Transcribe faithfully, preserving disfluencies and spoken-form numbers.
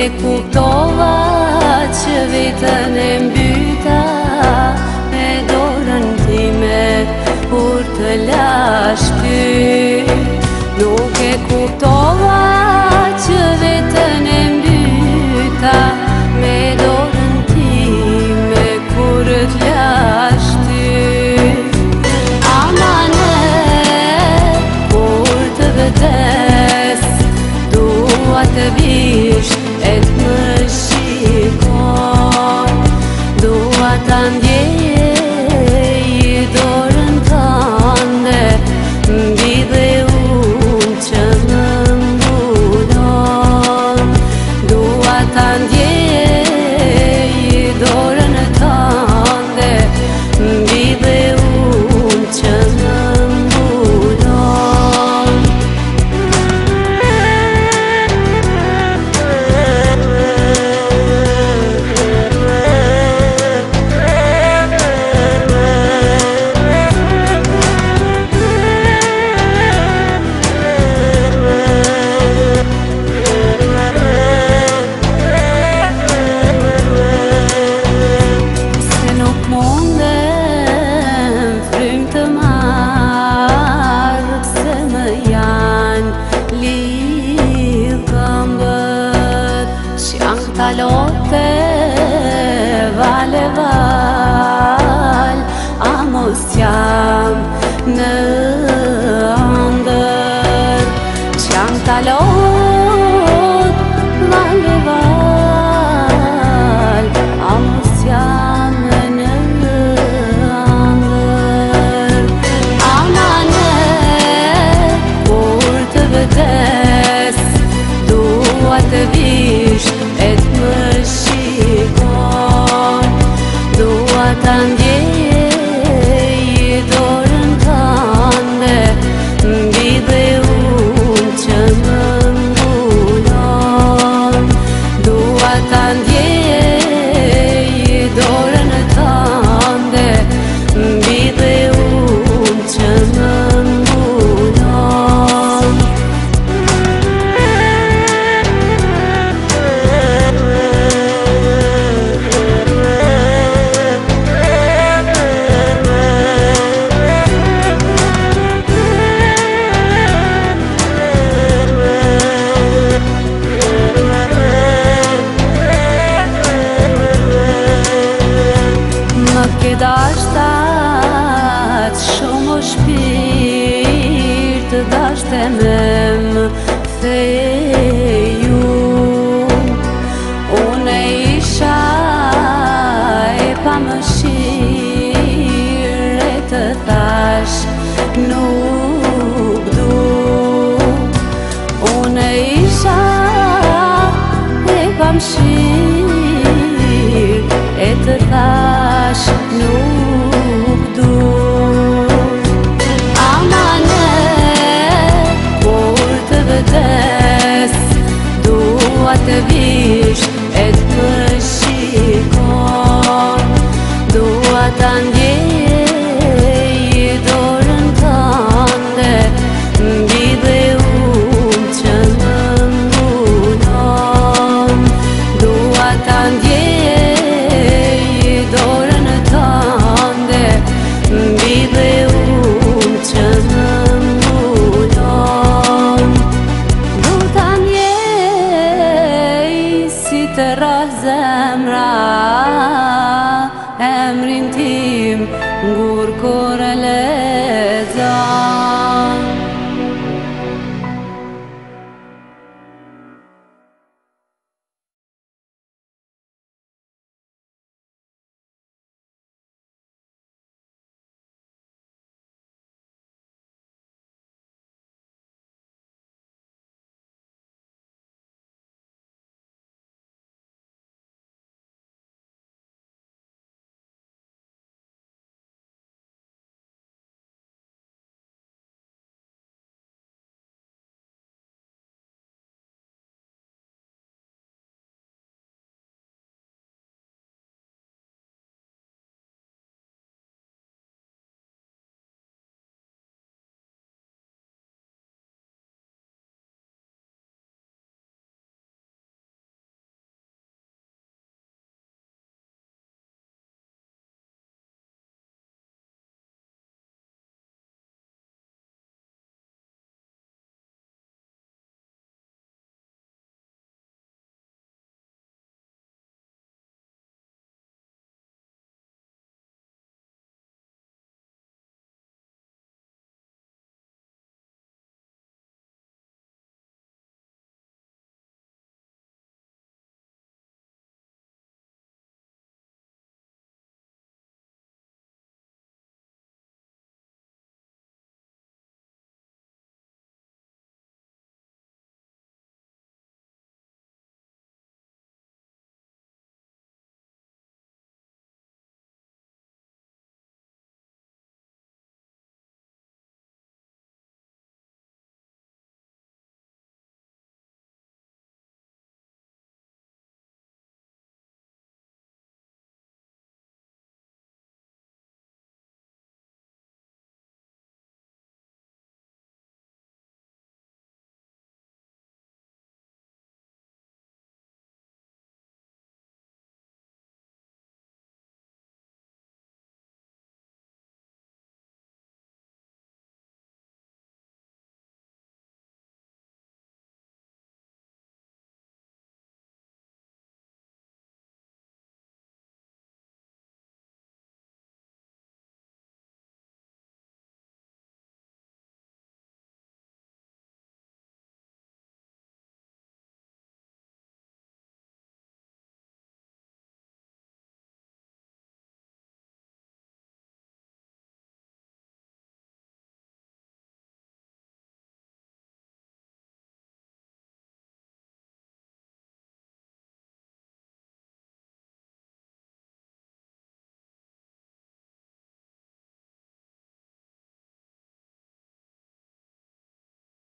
kuptova që vitën e mbyta me dorën time kur të lash ty. Nuk e kuptova që vitën e mbyta me dorën time kur të lash ty. Amane, kur të vdes dua të vish e të më shikon, dua të ndjej dorën tënde mbi dhe unë që më mbulon. Dua të ndjej dorën tënde mbi dhe unë që më mbulon. Talote vale val, a mos jam në ndër. Qam talot vale val, a mos jam në ndër. Amane, kur të vdes dua të vish e të më shikon, dua të ndjej dorën tënde mbi dhe unë që më mbulon. Dua të ndjej dorën tënde mbi dhe unë që më mbulon. Ke dashtat shumë o shpirt, dashte me më theju. Une isha e pa më shire të thash nuk du. Une isha e pa më shire e të thash nuk du. Amane, kur të vdes dua të vish e të më shikon, dua të ndjej dorën tënde mbi dhe unë që më mbulon. Dua të ndjej dorën tënde mbi dhe unë që më mbulon. Du të ndjej si të rrallë zemra